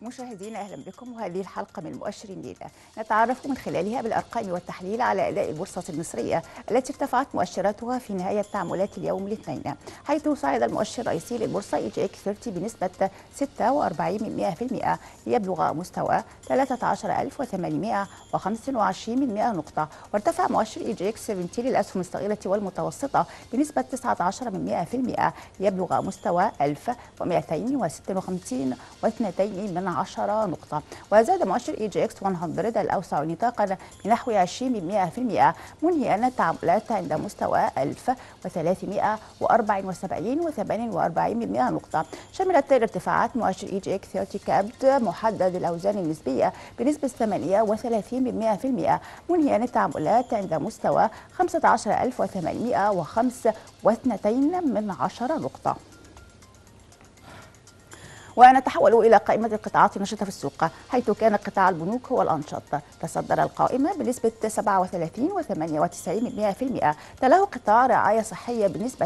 مشاهدينا اهلا بكم، وهذه الحلقه من مؤشر النيل نتعرف من خلالها بالارقام والتحليل على اداء البورصه المصريه التي ارتفعت مؤشراتها في نهايه تعاملات اليوم الاثنين، حيث صعد المؤشر الرئيسي للبورصه IGX 30 بنسبه 46% ليبلغ مستوى 13825 نقطه، وارتفع مؤشر IGX 70 للاسهم الصغيره والمتوسطه بنسبه 19% ليبلغ مستوى 1256.2 نقطة، وزاد مؤشر IGX 100 الأوسع نطاقا بنحو 20% منهيا التعاملات عند مستوى 1374.48 نقطة. شملت ارتفاعات مؤشر IGX 30 كابد محدد الأوزان النسبية بنسبة 38% منهيا التعاملات عند مستوى 15805.2 نقطة. ونتحول إلى قائمة القطاعات النشطة في السوق، حيث كان قطاع البنوك هو الأنشط تصدر القائمة بنسبة 37.98%، تلاه قطاع رعاية صحية بنسبة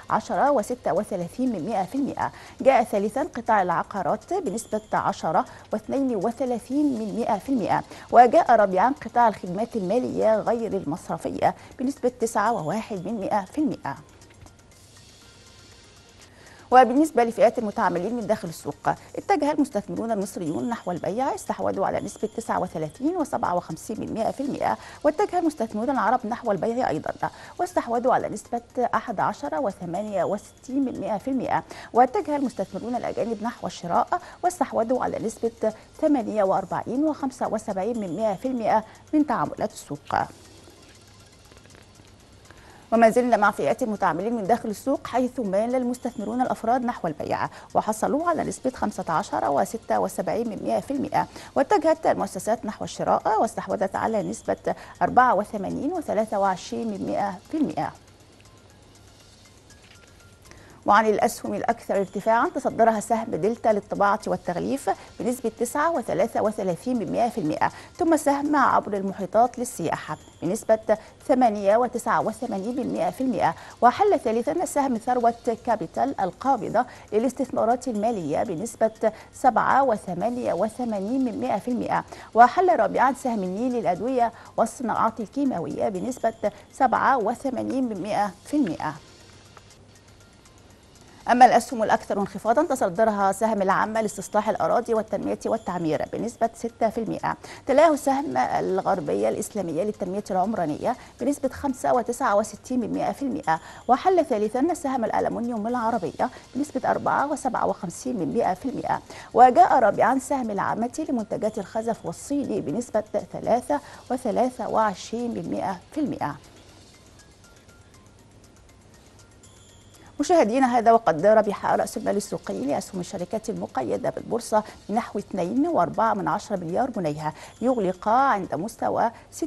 10.36%، جاء ثالثا قطاع العقارات بنسبة 10.32%، وجاء رابعا قطاع الخدمات المالية غير المصرفية بنسبة 9.1%. وبالنسبة لفئات المتعاملين من داخل السوق، اتجه المستثمرون المصريون نحو البيع، استحوذوا على نسبة 39.57%، واتجه المستثمرون العرب نحو البيع أيضا واستحوذوا على نسبة 11.68%، واتجه المستثمرون الأجانب نحو الشراء واستحوذوا على نسبة 48.75% من تعاملات السوق. وما زلنا مع فئات المتعاملين من داخل السوق، حيث مال المستثمرون الأفراد نحو البيع وحصلوا على نسبة 15.76%، واتجهت المؤسسات نحو الشراء واستحوذت على نسبة 84.23%. وعن الأسهم الأكثر ارتفاعا تصدرها سهم دلتا للطباعة والتغليف بنسبة 9.83%، ثم سهم عبر المحيطات للسياحة بنسبة 8.89%، وحل ثالثا سهم ثروة كابيتال القابضة للاستثمارات المالية بنسبة 7.88%، وحل رابعا سهم النيل للأدوية والصناعات الكيماوية بنسبة 7.80%. أما الأسهم الأكثر انخفاضا تصدرها سهم العامة لاستصلاح الأراضي والتنمية والتعمير بنسبة 6%، تلاه سهم الغربية الإسلامية للتنمية العمرانية بنسبة 5.69%، وحل ثالثا سهم الألمنيوم العربية بنسبة 4.57%، وجاء رابعا سهم العامة لمنتجات الخزف والصيد بنسبة 3.23%. مشاهدينا، هذا وقد ربح رأس المال السوقي لأسهم الشركات المقيدة بالبورصة بنحو 2.4 مليار جنيه، يغلق عند مستوى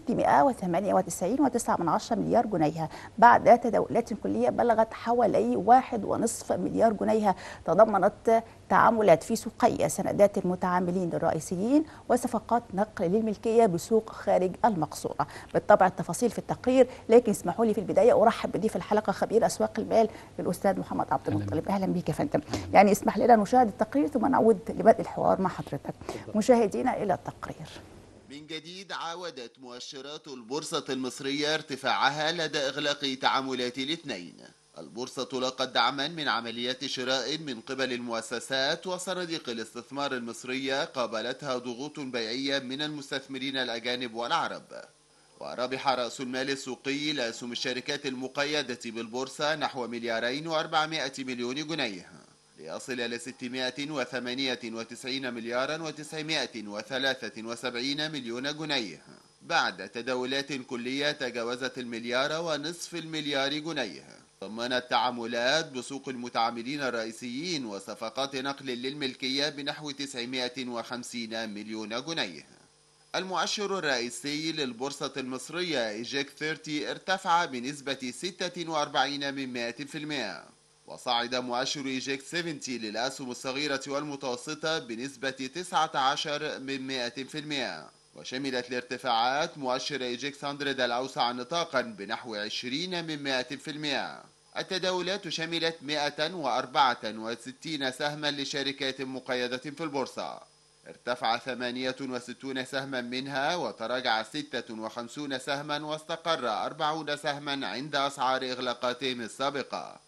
698.9 مليار جنيه بعد تداولات كلية بلغت حوالي 1.5 مليار جنيه، تضمنت تعاملات في سوقي سندات المتعاملين الرئيسيين وصفقات نقل للملكية بسوق خارج المقصورة. بالطبع التفاصيل في التقرير، لكن اسمحوا لي في البداية أرحب بضيف الحلقة خبير أسواق المال الأستاذ محمد عبد المطلب. أهلا بك يا فندم. يعني اسمح لنا نشاهد التقرير ثم نعود لبدء الحوار مع حضرتك. مشاهدينا إلى التقرير. من جديد، عاودت مؤشرات البورصة المصرية ارتفاعها لدى إغلاق تعاملات الاثنين. البورصة لقت دعما من عمليات شراء من قبل المؤسسات وصناديق الاستثمار المصرية، قابلتها ضغوط بيعية من المستثمرين الأجانب والعرب. وربح رأس المال السوقي لأسهم الشركات المقيدة بالبورصة نحو 2.4 مليار جنيه، ليصل إلى 698 مليارا و973 مليون جنيه بعد تداولات كلية تجاوزت 1.5 مليار جنيه، ضمنت تعاملات بسوق المتعاملين الرئيسيين وصفقات نقل للملكية بنحو 950 مليون جنيه. المؤشر الرئيسي للبورصة المصرية IGX 30 ارتفع بنسبة 46%، وصعد مؤشر IGX 70 للأسهم الصغيرة والمتوسطة بنسبة 19%، وشملت الارتفاعات مؤشر IGX 100 الأوسع نطاقا بنحو 20%. التداولات شملت 164 سهما لشركات مقيدة في البورصة، ارتفع 68 سهما منها، وتراجع 56 سهما، واستقر 40 سهما عند أسعار إغلاقاتهم السابقة.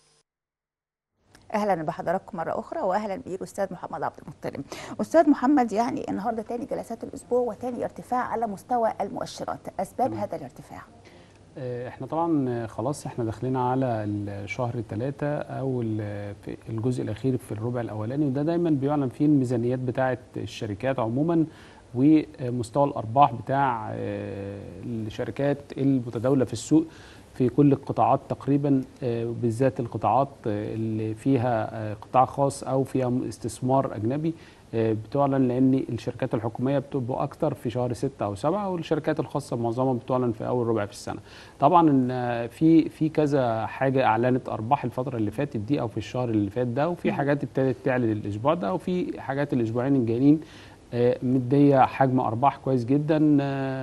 اهلا بحضراتكم مره اخرى، واهلا بيك استاذ محمد عبد المطلب. استاذ محمد، يعني النهارده تاني جلسات الاسبوع وتاني ارتفاع على مستوى المؤشرات، اسباب هذا الارتفاع؟ احنا طبعا خلاص احنا داخلين على شهر 3 او الجزء الاخير في الربع الاولاني، وده دايما بيعلن فيه الميزانيات بتاعه الشركات عموما ومستوى الارباح بتاع الشركات المتداوله في السوق في كل القطاعات تقريبا، بالذات القطاعات اللي فيها قطاع خاص او فيها استثمار اجنبي بتعلن، لان الشركات الحكوميه بتبقى اكتر في شهر 6 او 7، والشركات الخاصه معظمها بتعلن في اول ربع في السنه. طبعا في كذا حاجه اعلنت ارباح الفتره اللي فاتت دي او في الشهر اللي فات ده، وفي حاجات ابتدت تعلن الاسبوع ده، وفي حاجات الاسبوعين الجايين مديه حجم ارباح كويس جدا.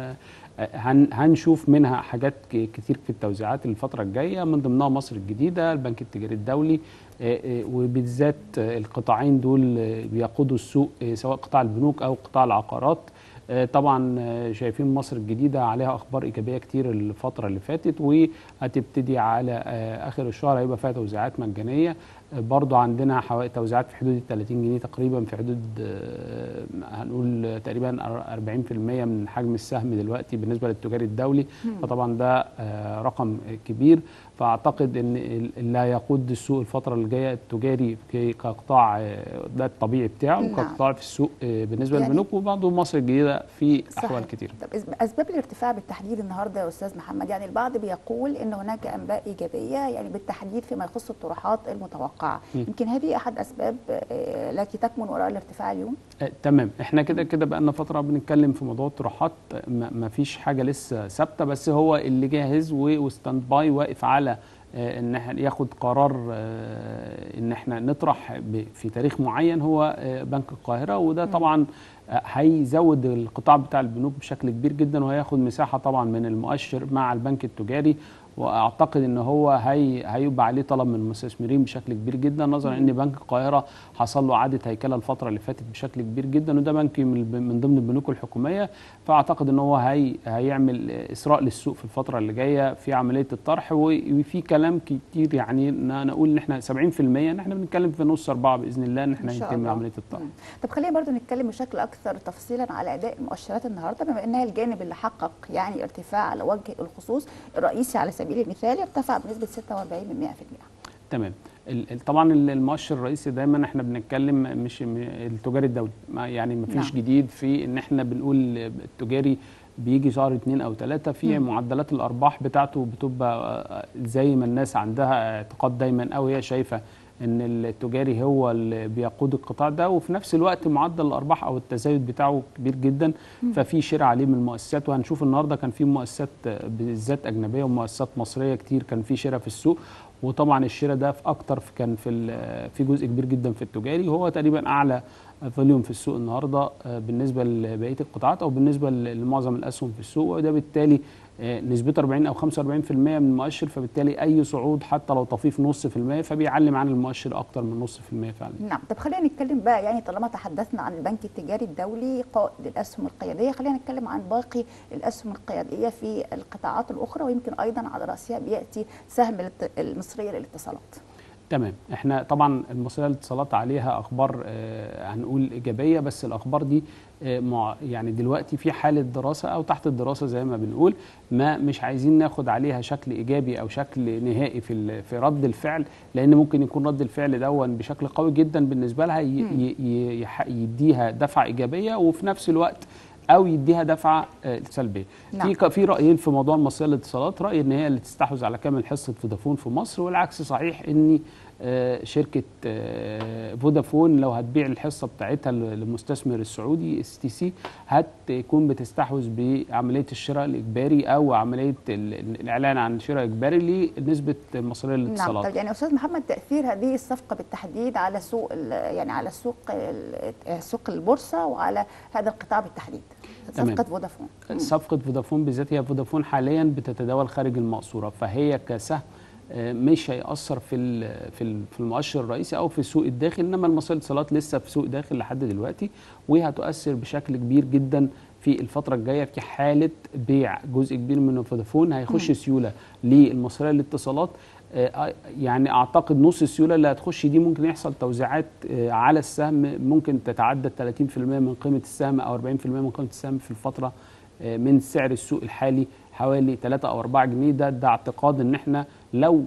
هنشوف منها حاجات كتير في التوزيعات الفترة الجاية، من ضمنها مصر الجديدة، البنك التجاري الدولي، وبالذات القطاعين دول بيقودوا السوق، سواء قطاع البنوك أو قطاع العقارات. طبعا شايفين مصر الجديدة عليها أخبار إيجابية كتير الفترة اللي فاتت، وهتبتدي على آخر الشهر هيبقى فيها توزيعات مجانية. برضو عندنا توزيعات في حدود 30 جنيه تقريبا، في حدود هنقول تقريبا 40% من حجم السهم دلوقتي بالنسبة للتجاري الدولي، فطبعا ده رقم كبير. فأعتقد أن اللي هيقود السوق الفترة اللي جاية التجاري كقطاع، ده الطبيعي بتاعه، كقطاع في السوق بالنسبة للبنوك، وبرضه مصر الجديدة في أحوال كتير. طب أسباب الارتفاع بالتحديد النهارده يا أستاذ محمد؟ يعني البعض بيقول أن هناك أنباء إيجابية، يعني بالتحديد فيما يخص الطروحات المتوقعة، يمكن هذه أحد أسباب التي تكمن وراء الارتفاع اليوم؟ تمام، احنا كده بقى لنا فترة بنتكلم في موضوع الطروحات، ما فيش حاجة لسه ثابتة، بس هو اللي جاهز وستاند باي واقف على ان احنا ياخد قرار ان احنا نطرح في تاريخ معين هو بنك القاهرة، وده طبعا هيزود القطاع بتاع البنوك بشكل كبير جدا، وهياخد مساحة طبعا من المؤشر مع البنك التجاري. واعتقد ان هو هيبقى عليه طلب من المستثمرين بشكل كبير جدا، نظرا ان بنك القاهره حصل له اعاده هيكله الفتره اللي فاتت بشكل كبير جدا، وده بنك من ضمن البنوك الحكوميه. فاعتقد ان هو هيعمل اسراء للسوق في الفتره اللي جايه في عمليه الطرح، وفي كلام كتير، يعني نقول ان احنا 70% ان احنا بنتكلم في نص 4 باذن الله ان احنا يتم عمليه الطرح. طب خلينا برضو نتكلم بشكل اكثر تفصيلا على اداء المؤشرات النهارده، بما انها الجانب اللي حقق يعني ارتفاع على وجه الخصوص. الرئيسي على سبيل المثال ارتفع بنسبه 46%. تمام. طبعا المؤشر الرئيسي دايما احنا بنتكلم مش التجاري الدولي، يعني ما فيش جديد في ان احنا بنقول التجاري بيجي شهر 2 أو 3 في معدلات الارباح بتاعته بتبقى زي ما الناس عندها اعتقاد دايما، او هي شايفه ان التجاري هو اللي بيقود القطاع ده، وفي نفس الوقت معدل الارباح او التزايد بتاعه كبير جدا، ففي شراء عليه من المؤسسات. وهنشوف النهارده كان في مؤسسات بالذات اجنبيه ومؤسسات مصريه كتير كان في شراء في السوق، وطبعا الشراء ده كان في جزء كبير جدا في التجاري، وهو تقريبا اعلى فوليوم في السوق النهارده بالنسبه لبقيه القطاعات او بالنسبه لمعظم الاسهم في السوق، وده بالتالي نسبته 40 او 45% من المؤشر، فبالتالي اي صعود حتى لو طفيف نص في المية فبيعلم عن المؤشر اكتر من نص في المية فعلا. نعم. طب خلينا نتكلم بقى، يعني طالما تحدثنا عن البنك التجاري الدولي قائد الاسهم القياديه، خلينا نتكلم عن باقي الاسهم القياديه في القطاعات الاخرى، ويمكن ايضا على راسها بياتي سهم المصريه للاتصالات. تمام، احنا طبعا المصريه للاتصالات عليها اخبار هنقول ايجابيه، بس الاخبار دي يعني دلوقتي في حاله دراسه او تحت الدراسه زي ما بنقول، ما مش عايزين ناخد عليها شكل ايجابي او شكل نهائي في رد الفعل، لان ممكن يكون رد الفعل دون بشكل قوي جدا بالنسبه لها يديها دفعه ايجابيه، وفي نفس الوقت او يديها دفعه سلبيه. نعم. في رايين في موضوع المصريه للاتصالات، راي ان هي اللي تستحوذ على كامل حصه فودافون في مصر، والعكس صحيح، ان شركه فودافون لو هتبيع الحصه بتاعتها للمستثمر السعودي STC هتكون بتستحوذ بعمليه الشراء الاجباري او عمليه الاعلان عن شراء اجباري لنسبه المصريه للاتصالات. نعم. طب يعني استاذ محمد، تاثير هذه الصفقه بالتحديد على سوق يعني على سوق البورصه وعلى هذا القطاع بالتحديد، صفقه فودافون. صفقه فودافون بالذات، هي فودافون حاليا بتتداول خارج المقصوره، فهي كسهم مش هيأثر في المؤشر الرئيسي او في السوق الداخلي، انما المصرية للاتصالات لسه في سوق داخل لحد دلوقتي، وهتؤثر بشكل كبير جدا في الفترة الجاية في حالة بيع جزء كبير من فودافون هيخش سيولة للمصرية للاتصالات. يعني اعتقد نص السيوله اللي هتخش دي ممكن يحصل توزيعات على السهم ممكن تتعدى 30% من قيمه السهم او 40% من قيمه السهم في الفتره من سعر السوق الحالي حوالي 3 أو 4 جنيه. ده اعتقاد ان احنا لو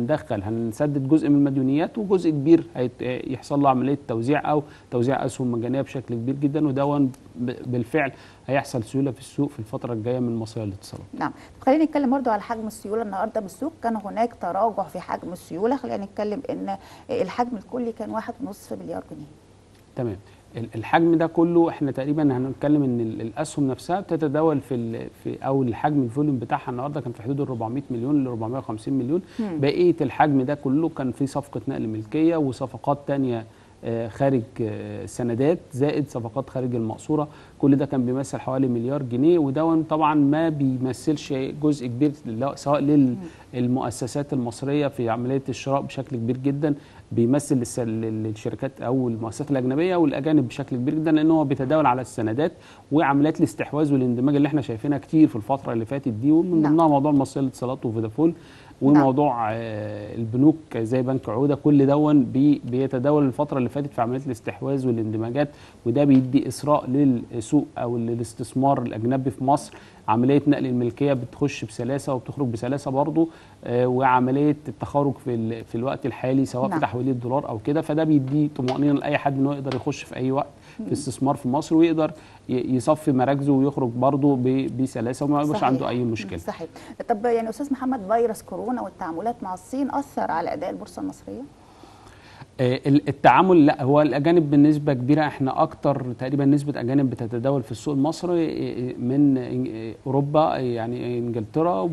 هنسدد جزء من المديونيات وجزء كبير يحصل له عمليه توزيع او توزيع اسهم مجانيه بشكل كبير جدا، وده بالفعل هيحصل سيوله في السوق في الفتره الجايه من مصرية للاتصالات. نعم، خلينا نتكلم برضو على حجم السيوله النهارده بالسوق. كان هناك تراجع في حجم السيوله، خلينا نتكلم ان الحجم الكلي كان 1.5 مليار جنيه. تمام. الحجم ده كله احنا تقريبا هنتكلم ان الاسهم نفسها بتتداول او الحجم الفوليوم بتاعها النهارده كان في حدود ال 400 مليون ل 450 مليون. بقيه الحجم ده كله كان في صفقه نقل ملكيه وصفقات ثانيه خارج سندات زائد صفقات خارج المقصوره، كل ده كان بيمثل حوالي مليار جنيه، وده طبعا ما بيمثلش جزء كبير سواء للمؤسسات المصريه في عمليه الشراء بشكل كبير جدا، بيمثل للشركات او المؤسسات الاجنبيه والاجانب بشكل كبير جدا، لان هو بيتداول على السندات وعمليات الاستحواذ والاندماج اللي احنا شايفينها كتير في الفتره اللي فاتت دي، ومن ضمنها موضوع مصرية للاتصالات وفودافون وموضوع البنوك زي بنك عودة. كل دون بيتداول الفترة اللي فاتت في عمليات الاستحواذ والاندماجات، وده بيدي إسراء للسوق أو للاستثمار الأجنبي في مصر. عملية نقل الملكية بتخش بسلاسة وبتخرج بسلاسة برضو، وعملية التخارج في الوقت الحالي سواء في تحويل الدولار أو كده، فده بيدي طمأنينة لأي حد إنه يقدر يخش في أي وقت في استثمار في مصر ويقدر يصفي مراكزه ويخرج برضه بسلاسه وما يبقاش عنده اي مشكله. صحيح. طب يعني استاذ محمد، فيروس كورونا والتعاملات مع الصين اثر على اداء البورصه المصريه؟ التعامل لا، هو الاجانب بنسبه كبيره، احنا اكتر تقريبا نسبه اجانب بتتداول في السوق المصري من اوروبا، يعني انجلترا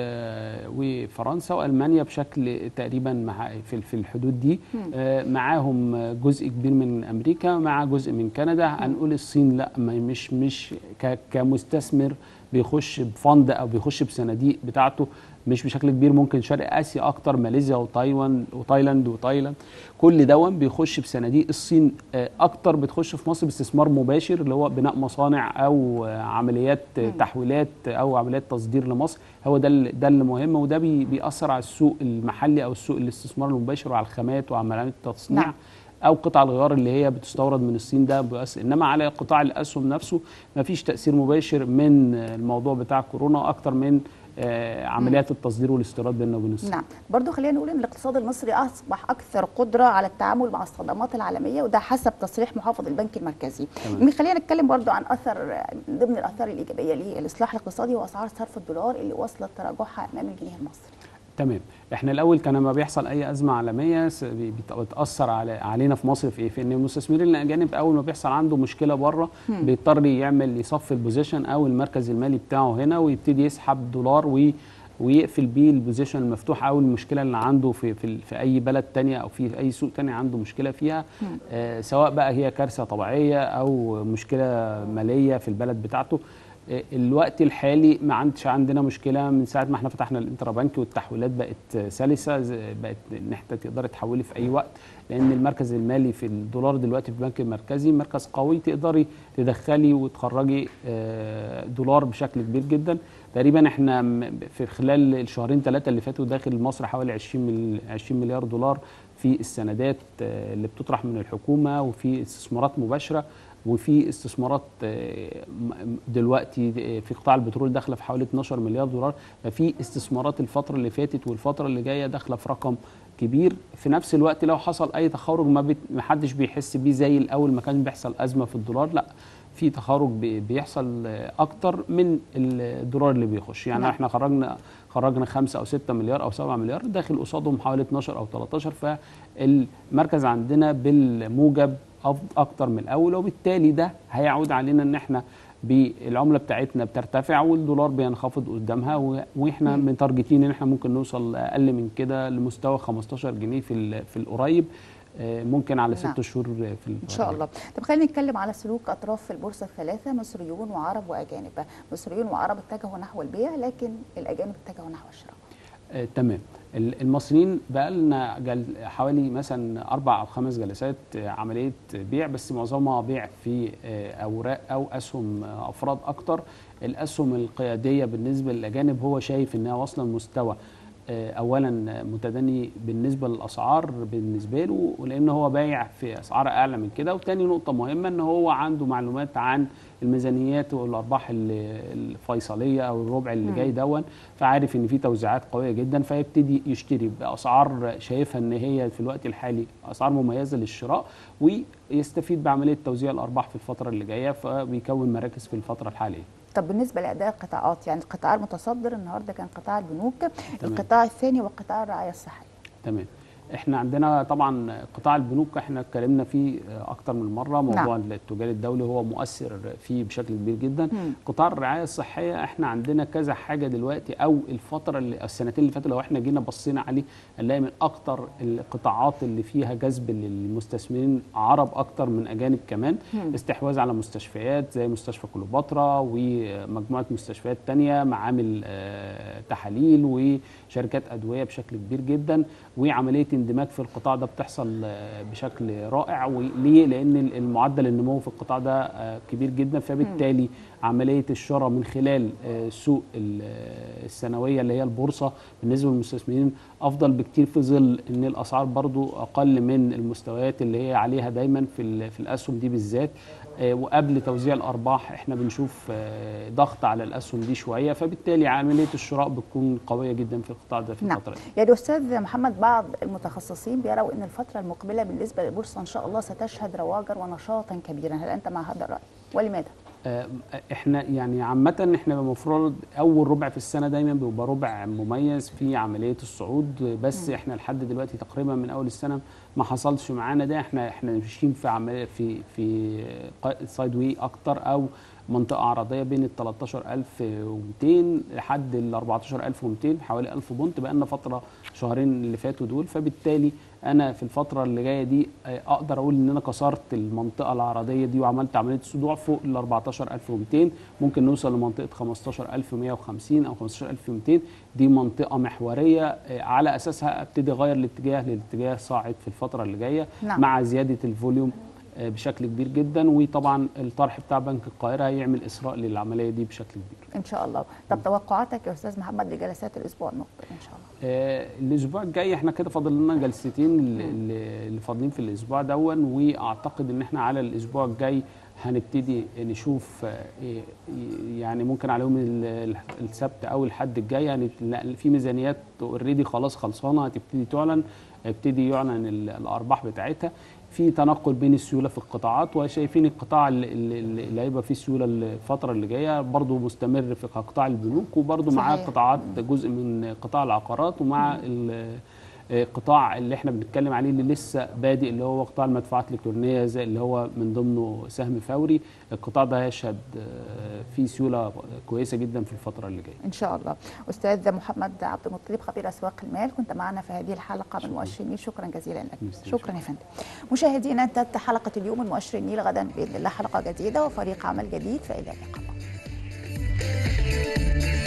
وفرنسا والمانيا بشكل تقريبا في الحدود دي، معاهم جزء كبير من امريكا مع جزء من كندا. هنقول الصين لا، مش كمستثمر بيخش بفند او بيخش بصناديق بتاعته مش بشكل كبير، ممكن شرق اسيا اكتر، ماليزيا وتايلاند كل دون بيخش بصناديق. الصين اكتر بتخش في مصر باستثمار مباشر اللي هو بناء مصانع او عمليات تحويلات او عمليات تصدير لمصر، هو ده اللي مهم، وده بيأثر على السوق المحلي او السوق الاستثمار المباشر وعلى الخامات وعمليات التصنيع او قطع الغيار اللي هي بتستورد من الصين، ده بيؤثر. انما على قطاع الاسهم نفسه ما فيش تأثير مباشر من الموضوع بتاع كورونا اكتر من عمليات التصدير والاستيراد بيننا وبين الصين. نعم، برضو خلينا نقول ان الاقتصاد المصري اصبح اكثر قدره على التعامل مع الصدمات العالميه، وده حسب تصريح محافظ البنك المركزي. خلينا نتكلم برضو عن اثر ضمن الاثار الايجابيه للاصلاح الاقتصادي واسعار صرف الدولار اللي وصلت تراجعها امام الجنيه المصري. تمام. احنا الاول كان لما بيحصل اي ازمه عالميه بتاثر علينا في مصر في ايه؟ في ان المستثمرين الاجانب اول ما بيحصل عنده مشكله بره بيضطر يصفي البوزيشن او المركز المالي بتاعه هنا ويبتدي يسحب دولار ويقفل بيه البوزيشن المفتوح او المشكله اللي عنده في اي بلد تانية او في اي سوق تاني عنده مشكله فيها، سواء بقى هي كارثه طبيعيه او مشكله ماليه في البلد بتاعته. الوقت الحالي ما عندنا مشكله من ساعه ما احنا فتحنا الانترا بنك والتحويلات بقت سلسه، بقت ان انت تقدري تحولي في اي وقت، لان المركز المالي في الدولار دلوقتي في البنك المركزي مركز قوي، تقدري تدخلي وتخرجي دولار بشكل كبير جدا. تقريبا احنا في خلال الشهرين ثلاثه اللي فاتوا داخل مصر حوالي 20 مليار دولار في السندات اللي بتطرح من الحكومه، وفي استثمارات مباشره، وفي استثمارات دلوقتي في قطاع البترول داخله في حوالي 12 مليار دولار. ففي استثمارات الفتره اللي فاتت والفتره اللي جايه داخله في رقم كبير. في نفس الوقت لو حصل اي تخارج ما حدش بيحس بيه زي الاول ما كان بيحصل ازمه في الدولار، لا، في تخارج بيحصل اكتر من الدولار اللي بيخش. يعني احنا خرجنا 5 أو 6 مليار أو 7 مليار، داخل قصادهم حوالي 12 أو 13، فالمركز عندنا بالموجب اكتر من الاول، وبالتالي ده هيعود علينا ان احنا بالعمله بتاعتنا بترتفع والدولار بينخفض قدامها، واحنا متارجتين ان احنا ممكن نوصل اقل من كده لمستوى 15 جنيه في القريب، ممكن على 6 شهور في ان شاء الله. طب خلينا نتكلم على سلوك اطراف البورصه الثلاثه، مصريون وعرب واجانب. مصريون وعرب اتجهوا نحو البيع، لكن الاجانب اتجهوا نحو الشراء. تمام. المصريين بقى لنا حوالي مثلا 4 أو 5 جلسات عمليه بيع، بس معظمها بيع في اوراق او اسهم افراد اكتر. الاسهم القياديه بالنسبه للاجانب هو شايف انها واصله لمستوى اولا متدني بالنسبه للاسعار بالنسبه له، لان هو بايع في اسعار اعلى من كده. وتاني نقطه مهمه ان هو عنده معلومات عن الميزانيات والارباح الفيصليه او الربع اللي جاي دون، فعارف ان في توزيعات قويه جدا، فيبتدي يشتري باسعار شايفها ان هي في الوقت الحالي اسعار مميزه للشراء، ويستفيد بعمليه توزيع الارباح في الفتره اللي جايه، فبيكون مراكز في الفتره الحاليه. طب بالنسبه لاداء القطاعات، يعني القطاع المتصدر النهارده كان قطاع البنوك، تمام. القطاع الثاني وقطاع الرعايه الصحيه. تمام. احنا عندنا طبعا قطاع البنوك احنا اتكلمنا فيه اكتر من مره، موضوع التجاري الدولي هو مؤثر فيه بشكل كبير جدا. قطاع الرعايه الصحيه احنا عندنا كذا حاجه دلوقتي، او الفتره السنتين اللي فاتوا لو احنا جينا بصينا عليه هنلاقي من اكتر القطاعات اللي فيها جذب للمستثمرين عرب اكتر من اجانب كمان. استحواذ على مستشفيات زي مستشفى كليوباترا ومجموعه مستشفيات تانية، معامل تحاليل وشركات ادويه بشكل كبير جدا، وعمليه اندماج في القطاع ده بتحصل بشكل رائع. وليه؟ لان المعدل النمو في القطاع ده كبير جدا، فبالتالي عمليه الشراء من خلال السوق السنويه اللي هي البورصه بالنسبه للمستثمرين افضل بكتير، في ظل ان الاسعار برضو اقل من المستويات اللي هي عليها دايما في الاسهم دي بالذات. وقبل توزيع الارباح احنا بنشوف ضغط على الاسهم دي شويه، فبالتالي عمليه الشراء بتكون قويه جدا في القطاع ده في الفتره دي. يعني استاذ محمد، بعض المتخصصين بيروا ان الفتره المقبله بالنسبه للبورصه ان شاء الله ستشهد رواجا ونشاطا كبيرا، هل انت مع هذا الراي؟ ولماذا؟ احنا يعني عامه احنا المفروض اول ربع في السنه دايما بيبقى ربع مميز في عمليه الصعود، بس احنا لحد دلوقتي تقريبا من اول السنه ما حصلش معانا ده. احنا ماشيين في عمليه في سايد واي اكتر، او منطقه عرضيه بين ال 13200 لحد ال 14200، حوالي 1000 بونت بقى لنا فتره شهرين اللي فاتوا دول. فبالتالي انا في الفتره اللي جايه دي اقدر اقول ان انا كسرت المنطقه العرضيه دي وعملت عمليه صدوع فوق ال 14200، ممكن نوصل لمنطقه 15150 او 15200. دي منطقه محوريه على اساسها ابتدي اغير الاتجاه للاتجاه صاعد في الفتره اللي جايه. مع زياده الفوليوم بشكل كبير جدا، وطبعا الطرح بتاع بنك القاهره هيعمل اسراء للعمليه دي بشكل كبير ان شاء الله. طب توقعاتك يا استاذ محمد لجلسات الاسبوع المقبل ان شاء الله؟ الاسبوع الجاي احنا كده فاضل لنا جلستين اللي فاضلين في الاسبوع دون، واعتقد ان احنا على الاسبوع الجاي هنبتدي نشوف يعني ممكن على يوم السبت او الحد الجاي يعني في ميزانيات اوريدي خلاص خلصانه هتبتدي تعلن، هيبتدي يعلن الارباح بتاعتها. في تنقل بين السيوله في القطاعات، وشايفين القطاع اللي هيبقى فيه سيوله الفتره اللي جايه برضه مستمر في قطاع البنوك، وبرضه معاه قطاعات جزء من قطاع العقارات، ومع القطاع اللي احنا بنتكلم عليه اللي لسه بادئ اللي هو قطاع المدفوعات الالكترونيه زي اللي هو من ضمنه سهم فوري. القطاع ده هيشهد فيه سيوله كويسه جدا في الفتره اللي جايه ان شاء الله. استاذ محمد عبد المطلب خبير اسواق المال، كنت معنا في هذه الحلقه من مؤشر النيل، شكرا جزيلا لك. شكرا يا فندم. مشاهدينا انتهت حلقه اليوم من مؤشر النيل، غدا باذن الله حلقه جديده وفريق عمل جديد، فالى اللقاء.